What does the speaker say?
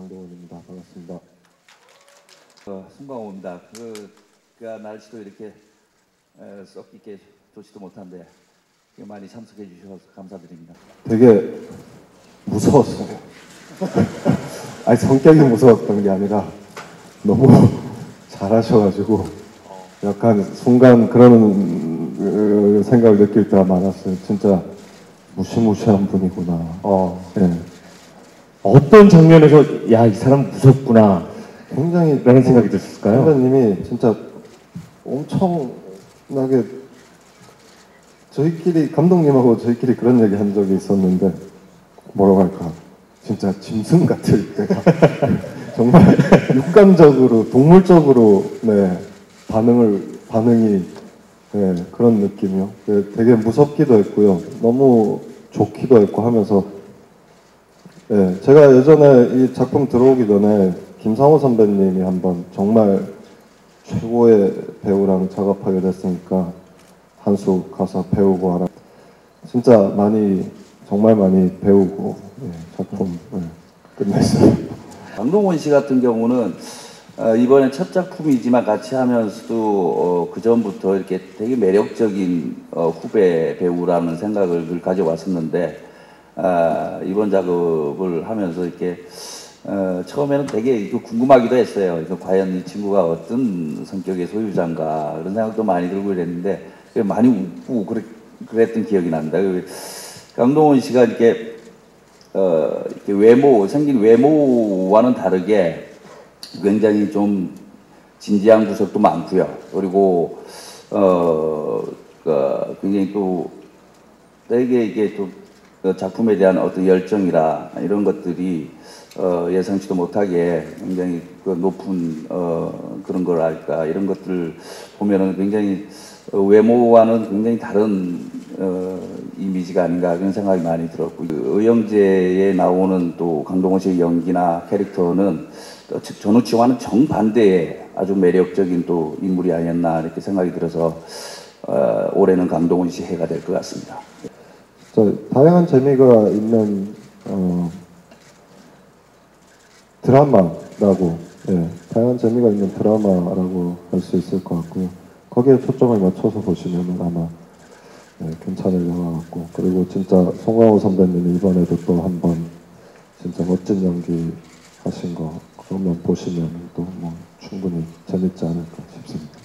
강동원입니다. 반갑습니다. 송강호입니다. 그가 날씨도 이렇게 썩 있게 좋지도 못한데 많이 참석해 주셔서 감사드립니다. 되게 무서웠어요. 아니 성격이 무서웠던 게 아니라 너무 잘하셔가지고 약간 순간 그런 생각을 느낄 때가 많았어요. 진짜 무시무시한 분이구나. 네. 어떤 장면에서 야, 이 사람 무섭구나 굉장히 라는 생각이 드셨을까요? 선배님이 진짜 엄청나게 저희끼리 감독님하고 저희끼리 그런 얘기 한 적이 있었는데 뭐라고 할까 진짜 짐승 같을 때가 정말 육감적으로 동물적으로 네, 반응이 네, 그런 느낌이요. 네, 되게 무섭기도 했고요. 너무 좋기도 했고 하면서 네, 제가 예전에 이 작품 들어오기 전에 김상호 선배님이 한번 정말 최고의 배우랑 작업하게 됐으니까 한 수 가서 배우고 하라. 진짜 정말 많이 배우고 작품 끝냈어요. 강동원 씨 같은 경우는 이번에 첫 작품이지만 같이 하면서도 그 전부터 이렇게 되게 매력적인 후배 배우라는 생각을 가져왔었는데 이번 작업을 하면서 이렇게 처음에는 되게 궁금하기도 했어요. 과연 이 친구가 어떤 성격의 소유자인가 그런 생각도 많이 들고 그랬는데 많이 웃고 그랬던 기억이 납니다. 강동원 씨가 이렇게 생긴 외모와는 다르게 굉장히 좀 진지한 구석도 많고요. 그리고 굉장히 또 되게 이게 또 작품에 대한 어떤 열정이라 이런 것들이 예상치도 못하게 굉장히 높은 그런 거랄까 이런 것들을 보면은 굉장히 외모와는 굉장히 다른 이미지가 아닌가 그런 생각이 많이 들었고 의형제에 나오는 또 강동원 씨의 연기나 캐릭터는 전우치와는 정반대의 아주 매력적인 또 인물이 아니었나 이렇게 생각이 들어서 올해는 강동원 씨 해가 될 것 같습니다. 다양한 재미가 있는 드라마라고 다양한 재미가 있는 드라마라고 할 수 있을 것 같고요. 거기에 초점을 맞춰서 보시면 아마 괜찮을 영화 같고 그리고 진짜 송강호 선배님이 이번에도 또 한 번 진짜 멋진 연기 하신 거 그러면 보시면 또 뭐 충분히 재밌지 않을까 싶습니다.